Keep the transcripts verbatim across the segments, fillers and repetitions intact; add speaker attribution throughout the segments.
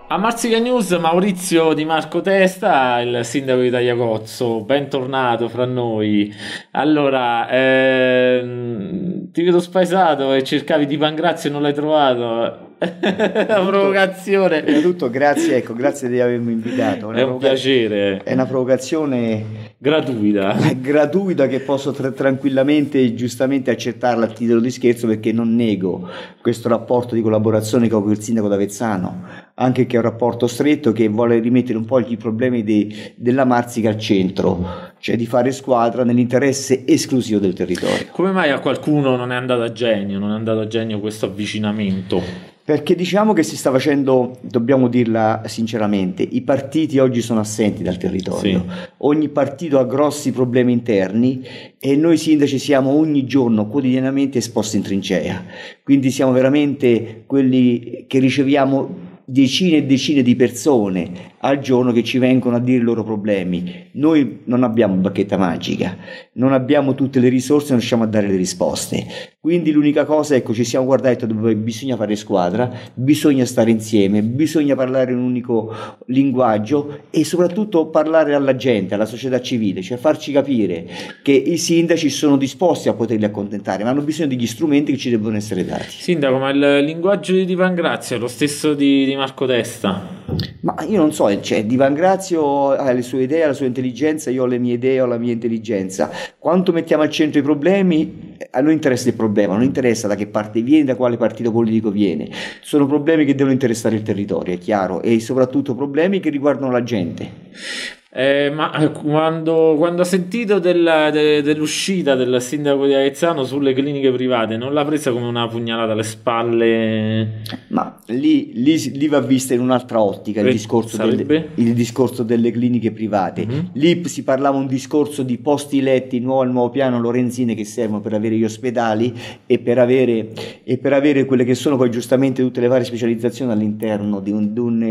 Speaker 1: A Marsica News, Maurizio Di Marco Testa, il sindaco di Tagliacozzo, bentornato fra noi. Allora, ehm, ti vedo spaesato e cercavi di Pangrazio e non l'hai trovato. La provocazione.
Speaker 2: Prima di tutto, grazie, ecco, grazie di avermi invitato. Una
Speaker 1: È un piacere.
Speaker 2: È una provocazione
Speaker 1: gratuita,
Speaker 2: gratuita che posso tra- tranquillamente e giustamente accettarla a titolo di scherzo, perché non nego questo rapporto di collaborazione che ho con il sindaco d'Avezzano, anche che è un rapporto stretto che vuole rimettere un po' i problemi de- della Marsica al centro, cioè di fare squadra nell'interesse esclusivo del territorio.
Speaker 1: Come mai a qualcuno non è andato a genio, non è andato a genio questo avvicinamento?
Speaker 2: Perché diciamo che si sta facendo, dobbiamo dirla sinceramente, i partiti oggi sono assenti dal territorio,
Speaker 1: Sì.
Speaker 2: Ogni partito ha grossi problemi interni e noi sindaci siamo ogni giorno, quotidianamente esposti in trincea, quindi siamo veramente quelli che riceviamo decine e decine di persone al giorno che ci vengono a dire i loro problemi. Noi non abbiamo bacchetta magica, non abbiamo tutte le risorse, non riusciamo a dare le risposte, quindi l'unica cosa, ecco, ci siamo guardati dove bisogna fare squadra, bisogna stare insieme, bisogna parlare un unico linguaggio e soprattutto parlare alla gente, alla società civile, cioè farci capire che i sindaci sono disposti a poterli accontentare, ma hanno bisogno degli strumenti che ci devono essere dati.
Speaker 1: Sindaco, ma il linguaggio di Di Pangrazio è lo stesso di, di Marco Testa?
Speaker 2: Ma io non so, cioè, Di Pangrazio ha le sue idee, ha la sua intelligenza, io ho le mie idee, ho la mia intelligenza. Quanto mettiamo al centro i problemi, a noi interessa il problema, non interessa da che parte viene, da quale partito politico viene. Sono problemi che devono interessare il territorio, è chiaro, e soprattutto problemi che riguardano la gente.
Speaker 1: Eh, ma quando, quando ha sentito della, de, dell'uscita del sindaco di Avezzano sulle cliniche private, non l'ha presa come una pugnalata alle spalle?
Speaker 2: Ma lì, lì, lì va vista in un'altra ottica il
Speaker 1: Eh,
Speaker 2: discorso,
Speaker 1: sarebbe?
Speaker 2: delle, il discorso delle cliniche private.
Speaker 1: Mhm.
Speaker 2: Lì si parlava un discorso di posti letti nuovo al nuovo piano Lorenzine che servono per avere gli ospedali e per avere, e per avere quelle che sono poi giustamente tutte le varie specializzazioni all'interno di un, di un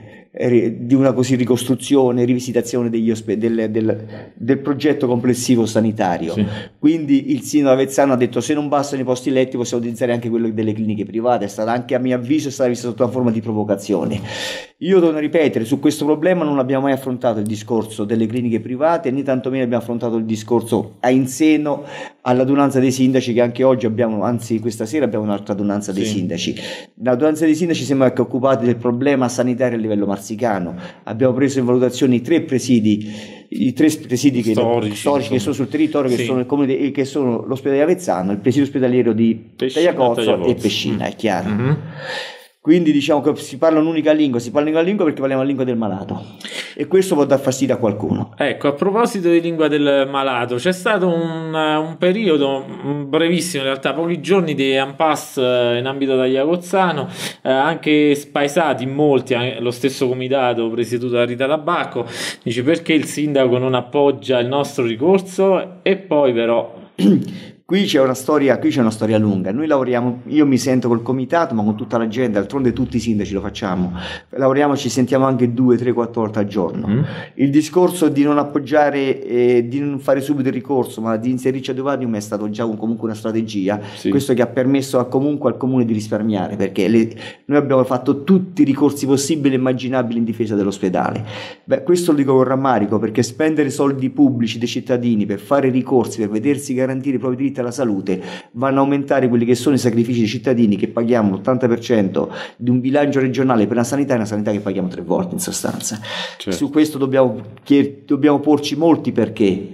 Speaker 2: eh, di una così ricostruzione, rivisitazione degli ospe- del, del, del progetto complessivo sanitario.
Speaker 1: Sì.
Speaker 2: Quindi il sindaco Avezzano ha detto: se non bastano i posti letti possiamo utilizzare anche quello delle cliniche private. È stata anche, a mio avviso, è stata vista sotto una forma di provocazione. Io torno a ripetere, su questo problema non abbiamo mai affrontato il discorso delle cliniche private, né tantomeno abbiamo affrontato il discorso a in seno all'adunanza dei sindaci, che anche oggi abbiamo, anzi questa sera abbiamo un'altra adunanza dei
Speaker 1: Sì.
Speaker 2: sindaci. L'adunanza dei sindaci sembra che occupati del problema sanitario a livello marsicano. Abbiamo preso in valutazione i tre presidi, i tre presidi che,
Speaker 1: Storici,
Speaker 2: storici che sono sul territorio, che
Speaker 1: Sì.
Speaker 2: sono il comune de- che sono l'ospedale di Avezzano, il presidio ospedaliero di
Speaker 1: Pescina,
Speaker 2: Tagliacozzo
Speaker 1: Tagliacozzo.
Speaker 2: e Pescina,
Speaker 1: Mm.
Speaker 2: è chiaro.
Speaker 1: Mhm.
Speaker 2: Quindi diciamo che si parla un'unica lingua, si parla un'unica lingua perché parliamo la lingua del malato, e questo può dar fastidio a qualcuno.
Speaker 1: Ecco, a proposito di lingua del malato, c'è stato un, un periodo mm, brevissimo, in realtà pochi giorni, di impasse eh, in ambito tagliacozzano, eh, anche spaesati molti, anche lo stesso comitato presieduto da Rita Tabacco, dice: perché il sindaco non appoggia il nostro ricorso? E poi però...
Speaker 2: Qui c'è una storia, qui c'è una storia lunga. Noi lavoriamo, io mi sento col comitato, ma con tutta la gente, d'altronde tutti i sindaci lo facciamo. Lavoriamo, ci sentiamo anche due, tre, quattro volte al giorno.
Speaker 1: Mm.
Speaker 2: Il discorso di non appoggiare, eh, di non fare subito il ricorso, ma di inserirci ad Evadium è stato già un, comunque una strategia.
Speaker 1: Sì.
Speaker 2: Questo che ha permesso a, comunque al comune di risparmiare, perché le, noi abbiamo fatto tutti i ricorsi possibili e immaginabili in difesa dell'ospedale. Beh, questo lo dico con rammarico, perché spendere soldi pubblici dei cittadini per fare ricorsi, per vedersi garantire i propri diritti alla salute, vanno a aumentare quelli che sono i sacrifici dei cittadini, che paghiamo l'ottanta per cento di un bilancio regionale per la sanità, e una sanità che paghiamo tre volte in sostanza.
Speaker 1: Certo.
Speaker 2: Su questo dobbiamo, chied- dobbiamo porci molti perché.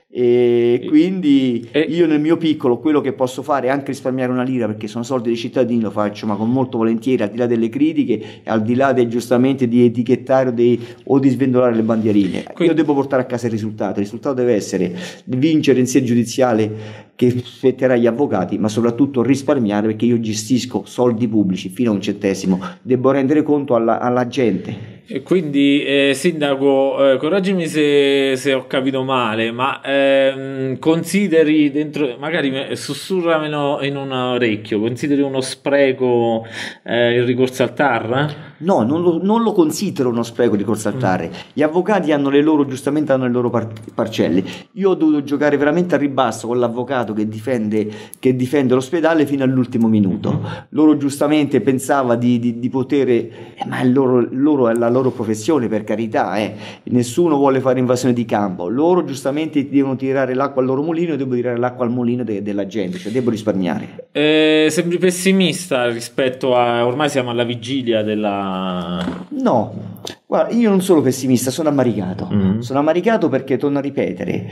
Speaker 2: E quindi
Speaker 1: E-
Speaker 2: io nel mio piccolo quello che posso fare è anche risparmiare una lira, perché sono soldi dei cittadini, lo faccio, ma con molto volentieri, al di là delle critiche, al di là del, giustamente di etichettare o di, o di svendolare le bandierine.
Speaker 1: Quindi-
Speaker 2: Io devo portare a casa il risultato. Il risultato deve essere vincere in sede giudiziale, che spetterà agli avvocati, ma soprattutto risparmiare, perché io gestisco soldi pubblici fino a un centesimo, devo rendere conto alla, alla gente.
Speaker 1: E quindi, eh, sindaco, eh, correggimi se, se ho capito male, ma ehm, consideri dentro, magari me- sussurramelo in un orecchio, consideri uno spreco eh, il ricorso al T A R?
Speaker 2: No, non lo, non lo considero uno spreco di consaltare. Mm. Gli avvocati hanno le loro, giustamente hanno le loro par- parcelle. Io ho dovuto giocare veramente a ribasso con l'avvocato che difende, che difende l'ospedale fino all'ultimo minuto. Mm. Loro giustamente pensava di, di, di poter, eh, ma è, loro, loro, è la loro professione, per carità, eh. Nessuno vuole fare invasione di campo. Loro giustamente devono tirare l'acqua al loro mulino e devo tirare l'acqua al mulino de- della gente, cioè devo risparmiare.
Speaker 1: Eh, sembri pessimista rispetto a, ormai siamo alla vigilia della...
Speaker 2: No, guarda, io non sono pessimista, sono ammaricato. Mm. Sono ammaricato perché, torno a ripetere,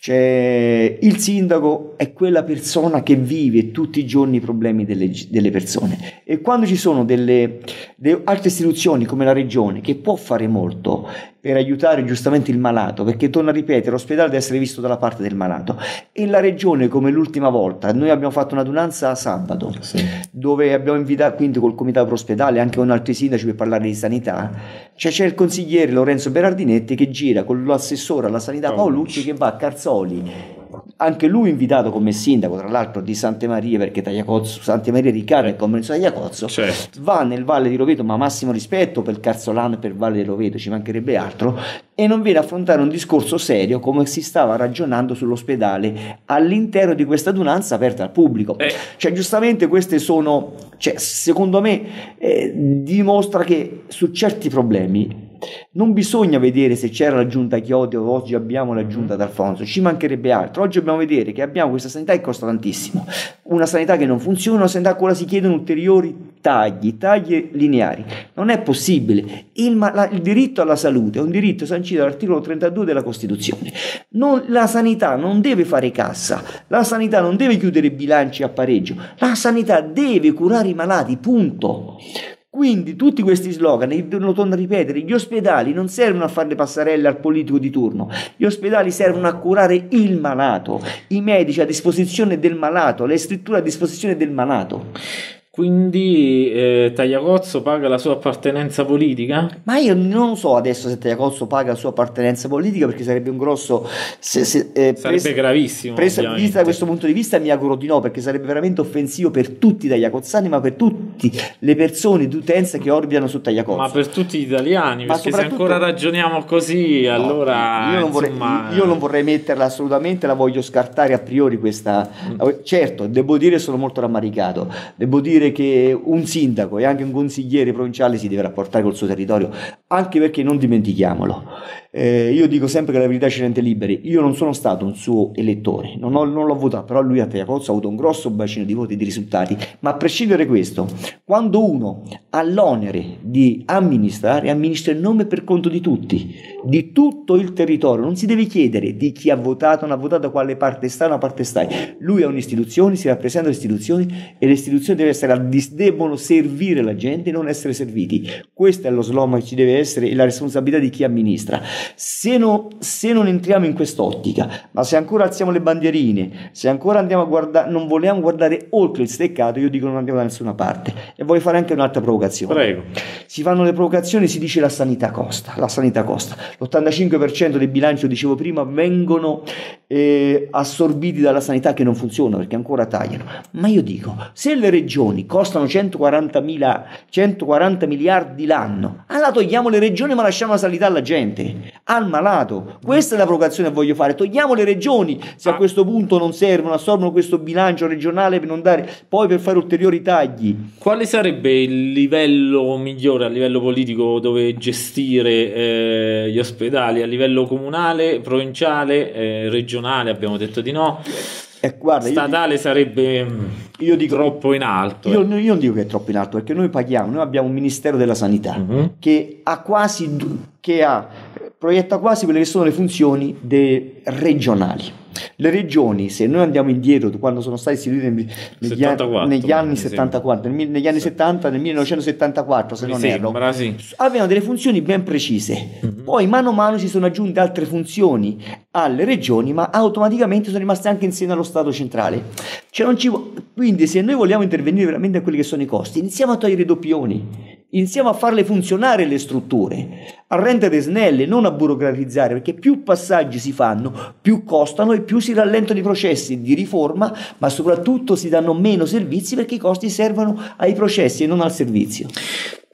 Speaker 2: cioè, il sindaco è quella persona che vive tutti i giorni i problemi delle, delle persone, e quando ci sono delle, delle altre istituzioni come la regione che può fare molto per aiutare giustamente il malato, perché, torno a ripetere, l'ospedale deve essere visto dalla parte del malato, e la regione, come l'ultima volta, noi abbiamo fatto un'adunanza a sabato, sì, dove abbiamo invitato, quindi col comitato prospedale, anche con altri sindaci, per parlare di sanità. Cioè, c'è il consigliere Lorenzo Berardinetti che gira con l'assessore alla sanità Paolucci, che va a Carzoli, anche lui invitato come sindaco, tra l'altro di Sante Maria, perché Tagliacozzo, Sante Maria di Carme è come Tagliacozzo, certo, va nel Valle di Roveto, ma massimo rispetto per Carzolano e per Valle di Roveto, ci mancherebbe altro, e non viene a affrontare un discorso serio come si stava ragionando sull'ospedale all'interno di questa adunanza aperta al pubblico. Eh. Cioè, giustamente queste sono, cioè, secondo me eh, dimostra che su certi problemi non bisogna vedere se c'era la giunta Chiodi o oggi abbiamo la giunta D'Alfonso, ci mancherebbe altro. Oggi dobbiamo vedere che abbiamo questa sanità che costa tantissimo, una sanità che non funziona, una sanità con la si chiedono ulteriori tagli, tagli lineari. Non è possibile. Il, la, il diritto alla salute è un diritto sancito dall'articolo trentadue della Costituzione. Non, la sanità non deve fare cassa, la sanità non deve chiudere bilanci a pareggio, la sanità deve curare i malati, punto. Quindi tutti questi slogan, lo torno a ripetere, gli ospedali non servono a fare le passerelle al politico di turno, gli ospedali servono a curare il malato, i medici a disposizione del malato, le strutture a disposizione del malato.
Speaker 1: Quindi eh, Tagliacozzo paga la sua appartenenza politica?
Speaker 2: Ma io non so adesso se Tagliacozzo paga la sua appartenenza politica, perché sarebbe un grosso... Se, se, eh,
Speaker 1: sarebbe
Speaker 2: preso,
Speaker 1: gravissimo.
Speaker 2: Preso, vista da questo punto di vista mi auguro di no, perché sarebbe veramente offensivo per tutti i tagliacozzani, ma per tutte le persone d'utenza che orbitano su Tagliacozzo.
Speaker 1: Ma per tutti gli italiani, ma perché se ancora ragioniamo così, no, allora...
Speaker 2: Io non, vorrei,
Speaker 1: insomma...
Speaker 2: io non vorrei metterla assolutamente, la voglio scartare a priori questa... Mm. Certo, devo dire sono molto rammaricato, devo dire che un sindaco e anche un consigliere provinciale si deve rapportare col suo territorio, anche perché non dimentichiamolo, eh, io dico sempre che la verità ci rende liberi. Io non sono stato un suo elettore, non, ho, non l'ho votato, però lui a Tagliacozzo ha avuto un grosso bacino di voti e di risultati. Ma a prescindere da questo, quando uno ha l'onere di amministrare, amministra in nome e per conto di tutti, di tutto il territorio, non si deve chiedere di chi ha votato, non ha votato, quale parte sta, una parte stai. Lui è un'istituzione, si rappresenta le istituzioni, e le istituzioni deve essere, devono servire la gente, non essere serviti. Questo è lo slogan che ci deve essere, e la responsabilità di chi amministra. Se, no, se non entriamo in quest'ottica, ma se ancora alziamo le bandierine, se ancora andiamo a guardare, non vogliamo guardare oltre il steccato, io dico non andiamo da nessuna parte. E voglio fare anche un'altra provocazione.
Speaker 1: Prego.
Speaker 2: Si fanno le provocazioni, si dice la sanità costa, la sanità costa. L'ottantacinque per cento del bilancio, dicevo prima, vengono eh, assorbiti dalla sanità, che non funziona perché ancora tagliano. Ma io dico, se le regioni costano centoquaranta miliardi l'anno, allora togliamo le regioni ma lasciamo la sanità alla gente, al malato. Questa è la provocazione che voglio fare. Togliamo le regioni se a questo punto non servono, assorbono questo bilancio regionale per non dare poi per fare ulteriori tagli.
Speaker 1: Quale sarebbe il livello migliore a livello politico dove gestire eh, gli ospedali? A livello comunale, provinciale, eh, regionale? Abbiamo detto di no.
Speaker 2: Eh, guarda,
Speaker 1: statale
Speaker 2: io,
Speaker 1: sarebbe
Speaker 2: io dico,
Speaker 1: troppo in alto.
Speaker 2: Io,
Speaker 1: eh.
Speaker 2: io non dico che è troppo in alto, perché noi paghiamo, noi abbiamo un Ministero della Sanità uh-huh. che ha quasi che ha proietta quasi quelle che sono le funzioni de, regionali. Le regioni, se noi andiamo indietro, quando sono state istituite negli, anni, negli anni settantaquattro, nel, negli anni sì. settanta, nel millenovecentosettantaquattro, se mi non
Speaker 1: sembra,
Speaker 2: erro,
Speaker 1: sì.
Speaker 2: avevano delle funzioni ben precise. Mm-hmm. Poi mano a mano si sono aggiunte altre funzioni alle regioni, ma automaticamente sono rimaste anche insieme allo Stato centrale. Cioè non ci, quindi se noi vogliamo intervenire veramente a quelli che sono i costi, iniziamo a togliere i doppioni. Iniziamo a farle funzionare le strutture, a rendere snelle, non a burocratizzare, perché più passaggi si fanno, più costano e più si rallentano i processi di riforma, ma soprattutto si danno meno servizi perché i costi servono ai processi e non al servizio.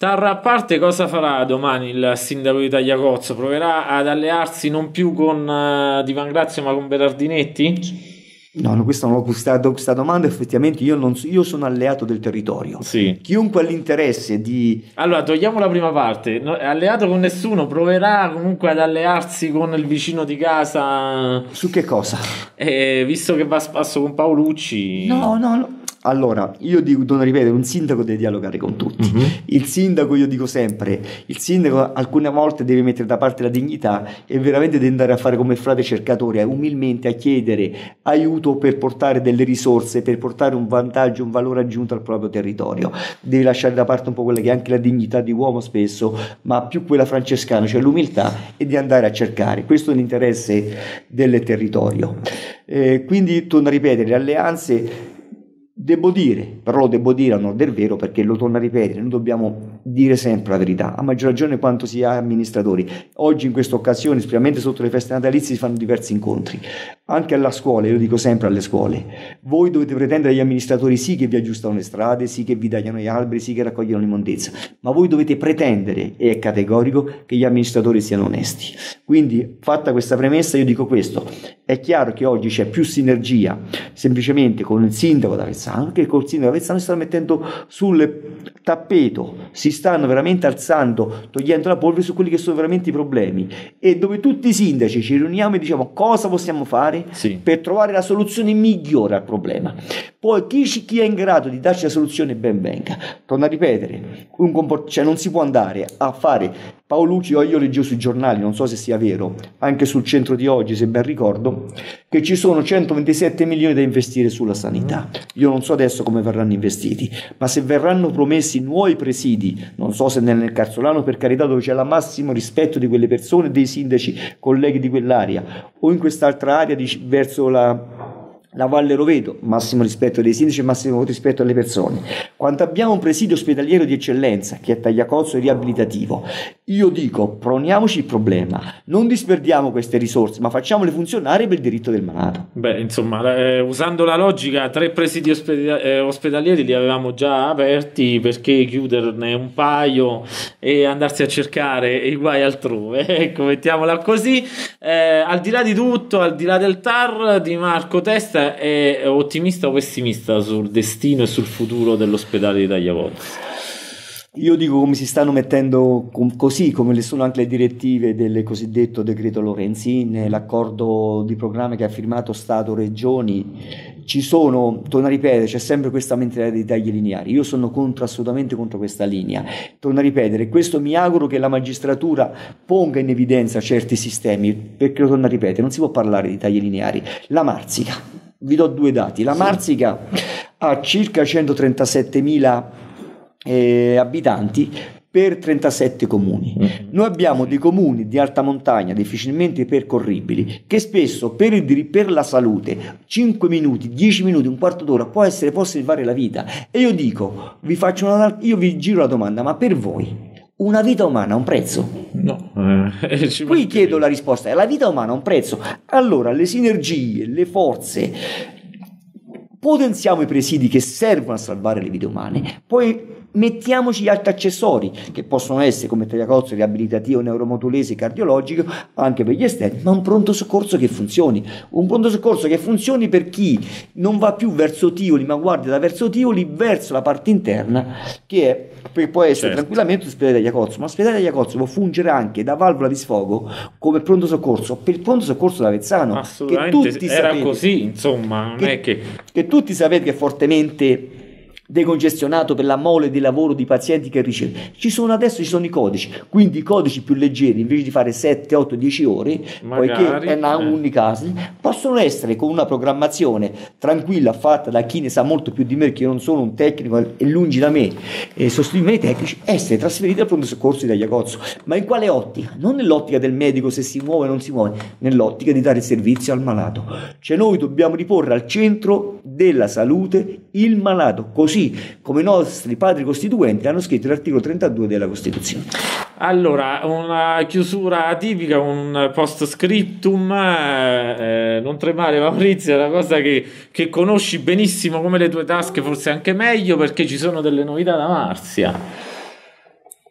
Speaker 1: Tarra a parte, cosa farà domani il sindaco di Tagliacozzo? Proverà ad allearsi non più con uh, Di Vangrazio ma con Berardinetti?
Speaker 2: No, no, questa non l'ho questa, questa domanda effettivamente io, non so, io sono alleato del territorio.
Speaker 1: Sì.
Speaker 2: Chiunque ha l'interesse di...
Speaker 1: Allora, togliamo la prima parte. No, è alleato con nessuno, proverà comunque ad allearsi con il vicino di casa.
Speaker 2: Su che cosa?
Speaker 1: Eh, visto che va a spasso con Paolucci.
Speaker 2: No, no, no. Allora, io dico, torno a ripetere, un sindaco deve dialogare con tutti. Mm-hmm. Il sindaco, io dico sempre, il sindaco alcune volte deve mettere da parte la dignità e veramente deve andare a fare come il frate cercatore, umilmente a chiedere aiuto per portare delle risorse, per portare un vantaggio, un valore aggiunto al proprio territorio. Deve lasciare da parte un po' quella che è anche la dignità di uomo spesso, ma più quella francescana, cioè l'umiltà, e di andare a cercare. Questo è l'interesse del territorio. Eh, quindi, torno a ripetere, le alleanze... Devo dire, però lo devo dire a onor del vero, perché lo torno a ripetere, noi dobbiamo dire sempre la verità, a maggior ragione quanto si ha amministratori. Oggi in questa occasione, specialmente sotto le feste natalizie, si fanno diversi incontri, anche alla scuola, io dico sempre alle scuole, voi dovete pretendere agli amministratori sì che vi aggiustano le strade, sì che vi tagliano gli alberi, sì che raccogliano l'immondezza, ma voi dovete pretendere, e è categorico, che gli amministratori siano onesti. Quindi, fatta questa premessa, io dico questo, è chiaro che oggi c'è più sinergia semplicemente con il sindaco d'Avezzano, che col sindaco d'Avezzano si sta mettendo sul tappeto, si stanno veramente alzando, togliendo la polvere su quelli che sono veramente i problemi, e dove tutti i sindaci ci riuniamo e diciamo cosa possiamo fare
Speaker 1: sì.
Speaker 2: per trovare la soluzione migliore al problema. Poi chi, chi è in grado di darci la soluzione ben venga. Torno a ripetere, un comport- cioè non si può andare a fare Paolucci, io leggevo sui giornali, non so se sia vero, anche sul Centro di oggi se ben ricordo, che ci sono centoventisette milioni da investire sulla sanità. Io non so adesso come verranno investiti, ma se verranno promessi nuovi presidi, non so se nel Carzolano, per carità, dove c'è il massimo rispetto di quelle persone, dei sindaci, colleghi di quell'area, o in quest'altra area di, verso la... la Valle Roveto, massimo rispetto dei sindaci e massimo rispetto alle persone. Quando abbiamo un presidio ospedaliero di eccellenza che è Tagliacozzo e riabilitativo, io dico proniamoci il problema, non disperdiamo queste risorse, ma facciamole funzionare per il diritto del malato.
Speaker 1: Beh, insomma, eh, usando la logica, tre presidi ospeda- eh, ospedalieri li avevamo già aperti, perché chiuderne un paio e andarsi a cercare i guai altrove? Ecco, mettiamola così. Eh, al di là di tutto, al di là del T A R, Di Marco Testa è ottimista o pessimista sul destino e sul futuro dell'ospedale di Tagliacozzo?
Speaker 2: Io dico come si stanno mettendo, così come le sono anche le direttive del cosiddetto decreto Lorenzin, l'accordo di programma che ha firmato Stato-Regioni, ci sono, torno a ripetere, c'è sempre questa mentalità di tagli lineari. Io sono contro, assolutamente contro questa linea. Torno a ripetere, questo mi auguro che la magistratura ponga in evidenza certi sistemi, perché lo torno a ripetere, non si può parlare di tagli lineari. La Marsica, vi do due dati, la Marsica ha circa centotrentasettemila Eh, abitanti per trentasette comuni. Mm-hmm. Noi abbiamo dei comuni di alta montagna difficilmente percorribili che spesso per, il, per la salute cinque minuti, dieci minuti, un quarto d'ora può essere può salvare la vita. E io dico, vi faccio una, io vi giro la domanda, ma per voi una vita umana ha un prezzo?
Speaker 1: No. Eh,
Speaker 2: Qui chiedo la risposta, la vita umana ha un prezzo. Allora le sinergie, le forze, potenziamo i presidi che servono a salvare le vite umane, poi mettiamoci gli altri accessori che possono essere come Tagliacozzo, riabilitativo, neuromodulese, cardiologico, anche per gli esterni, ma un pronto soccorso che funzioni, un pronto soccorso che funzioni per chi non va più verso Tivoli, ma guarda da verso Tivoli verso la parte interna, che è, può essere certo. tranquillamente l'ospedale Tagliacozzo, ma l'ospedale Tagliacozzo può fungere anche da valvola di sfogo come pronto soccorso per il pronto soccorso d'Avezzano.
Speaker 1: Assolutamente, che tutti era sapete, così, insomma, non
Speaker 2: che,
Speaker 1: è che...
Speaker 2: che tutti sapete che è fortemente decongestionato per la mole di lavoro di pazienti che riceve. Ci sono adesso ci sono i codici, quindi i codici più leggeri, invece di fare sette, otto, dieci ore, magari, poiché è una eh. unica, possono essere con una programmazione tranquilla fatta da chi ne sa molto più di me, che io non sono un tecnico e lungi da me e sostituire i tecnici, essere trasferiti al pronto soccorso di Tagliacozzo. Ma in quale ottica? Non nell'ottica del medico se si muove o non si muove, nell'ottica di dare servizio al malato. Cioè noi dobbiamo riporre al centro della salute il malato, così come i nostri padri costituenti hanno scritto l'articolo trentadue della Costituzione.
Speaker 1: Allora, una chiusura tipica, un post scriptum, eh, non tremare Maurizio, è una cosa che, che conosci benissimo come le tue tasche, forse anche meglio, perché ci sono delle novità da Marzia.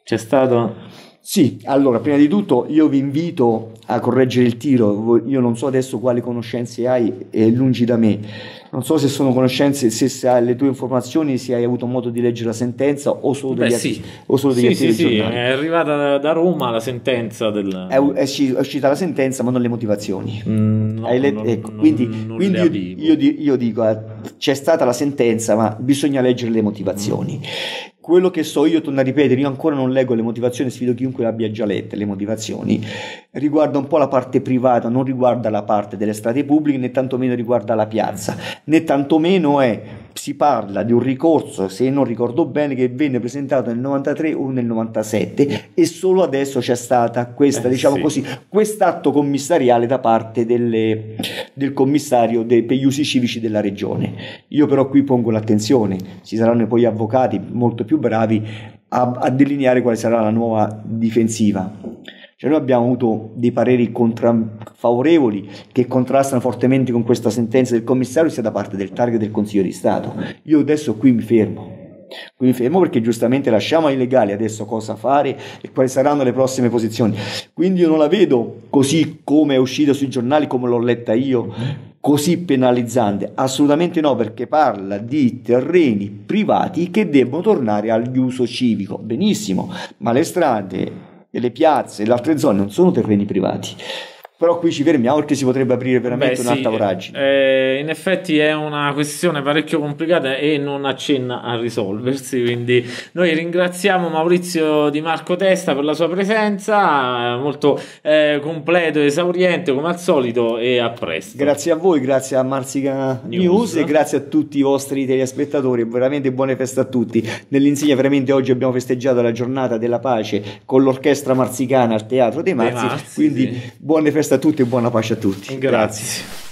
Speaker 1: C'è stato...
Speaker 2: Sì, allora, prima di tutto io vi invito a correggere il tiro. Io non so adesso quali conoscenze hai, è lungi da me. Non so se sono conoscenze, se, se hai le tue informazioni, se hai avuto modo di leggere la sentenza o solo degli,
Speaker 1: Beh,
Speaker 2: atti-
Speaker 1: sì.
Speaker 2: o solo degli
Speaker 1: Sì,
Speaker 2: atti
Speaker 1: sì,
Speaker 2: del
Speaker 1: sì,
Speaker 2: giornale.
Speaker 1: è arrivata da, da Roma la sentenza del...
Speaker 2: È, u- è usci- è uscita la sentenza, ma non le motivazioni.
Speaker 1: Mm, no,
Speaker 2: Hai let-
Speaker 1: non-
Speaker 2: ecco,
Speaker 1: non-
Speaker 2: quindi
Speaker 1: non
Speaker 2: quindi
Speaker 1: le
Speaker 2: io,
Speaker 1: avevo.
Speaker 2: io di- io dico, eh, c'è stata la sentenza, ma bisogna leggere le motivazioni. Quello che so io, torno a ripetere, io ancora non leggo le motivazioni, sfido chiunque le abbia già lette le motivazioni, riguarda un po' la parte privata, non riguarda la parte delle strade pubbliche, né tantomeno riguarda la piazza, né tantomeno è, si parla di un ricorso, se non ricordo bene, che venne presentato nel novantatré o nel novantasette e solo adesso c'è stata questa,
Speaker 1: Eh,
Speaker 2: diciamo
Speaker 1: sì.
Speaker 2: così, quest'atto commissariale da parte delle, del commissario dei, per gli usi civici della regione. Io però qui pongo l'attenzione, ci saranno poi avvocati molto più bravi a, a delineare quale sarà la nuova difensiva. Cioè noi abbiamo avuto dei pareri contra, favorevoli che contrastano fortemente con questa sentenza del commissario, sia da parte del T A R che del Consiglio di Stato. Io adesso qui mi fermo. Qui mi fermo perché giustamente lasciamo ai legali adesso cosa fare e quali saranno le prossime posizioni. Quindi io non la vedo così come è uscita sui giornali, come l'ho letta io, così penalizzante. Assolutamente no, perché parla di terreni privati che debbono tornare agli uso civico. Benissimo, ma le strade e le piazze e le altre zone non sono terreni privati. Però qui ci fermiamo perché si potrebbe aprire veramente
Speaker 1: Beh,
Speaker 2: un'altra
Speaker 1: sì,
Speaker 2: voragine.
Speaker 1: eh, in effetti è una questione parecchio complicata e non accenna a risolversi, quindi noi ringraziamo Maurizio Di Marco Testa per la sua presenza, molto eh, completo e esauriente come al solito, e a presto.
Speaker 2: Grazie a voi, grazie a Marsica News,
Speaker 1: News.
Speaker 2: e grazie a tutti i vostri telespettatori, veramente buone feste a tutti. Nell'insegna veramente oggi abbiamo festeggiato la giornata della pace con l'orchestra marzicana al Teatro dei Marzi,
Speaker 1: Marzi,
Speaker 2: quindi
Speaker 1: sì.
Speaker 2: buone feste a tutti e buona pace a tutti.
Speaker 1: Grazie.